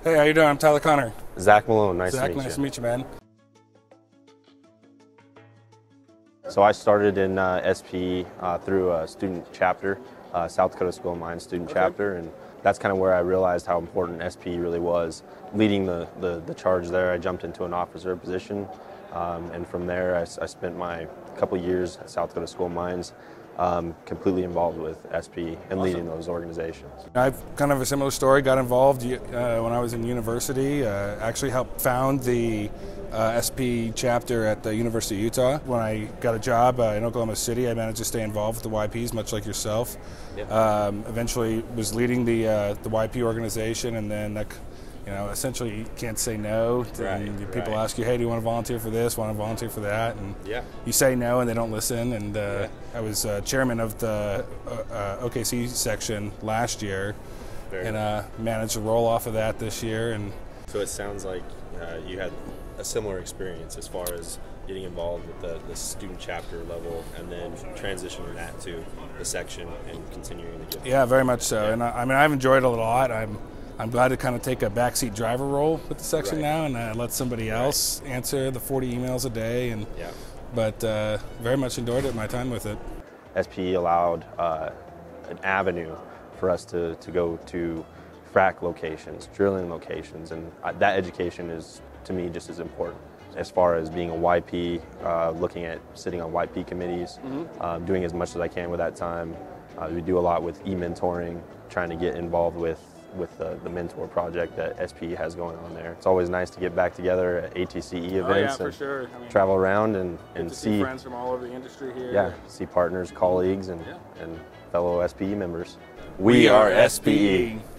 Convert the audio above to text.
Hey, how you doing? I'm Tyler Connor. Zach Malone, nice Zach, to meet nice you. to meet you, man. So I started in SPE through a student chapter, South Dakota School of Mines student chapter, and that's kind of where I realized how important SPE really was. Leading the charge there, I jumped into an officer position, and from there I spent my couple years at South Dakota School of Mines completely involved with SPE and leading those organizations. I've kind of a similar story. Got involved when I was in university. Actually helped found the SP chapter at the University of Utah. When I got a job in Oklahoma City, I managed to stay involved with the YPs, much like yourself. Yep. Eventually was leading the YP organization, and then essentially you can't say no. People ask you, hey, do you want to volunteer for this, want to volunteer for that? And you say no and they don't listen. And I was chairman of the OKC section last year, managed to roll off of that this year. And so it sounds like you had a similar experience as far as getting involved with the student chapter level and then transitioning that to the section and continuing to get. Yeah, very much so. Yeah. And I've enjoyed it a lot. I'm glad to kind of take a backseat driver role with the section now and let somebody else answer the 40 emails a day. But very much enjoyed it, my time with it. SPE allowed an avenue for us to go to frac locations, drilling locations, and that education is, to me, just as important. As far as being a YP, looking at sitting on YP committees, doing as much as I can with that time. We do a lot with e-mentoring, trying to get involved with the mentor project that SPE has going on there. It's always nice to get back together at ATCE events and travel around and see friends from all over the industry here. Yeah, see partners, colleagues, and fellow SPE members. We are SPE.